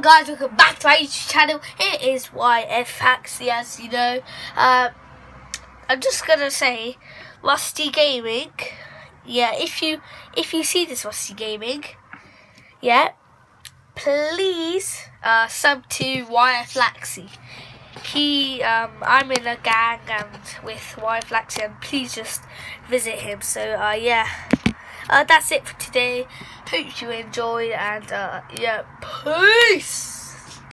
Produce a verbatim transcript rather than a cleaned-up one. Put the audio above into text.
guys, welcome back to my YouTube channel. It is Y F Flaxy, as you know. Uh, I'm just gonna say, Rusty Gaming. Yeah, if you if you see this Rusty Gaming, yeah, please uh, sub to Y F Flaxy. He, um, I'm in a gang and with Y F Flaxy, and please just visit him. So, uh, yeah. Uh, that's it for today. Hope you enjoyed, and uh, yeah, peace.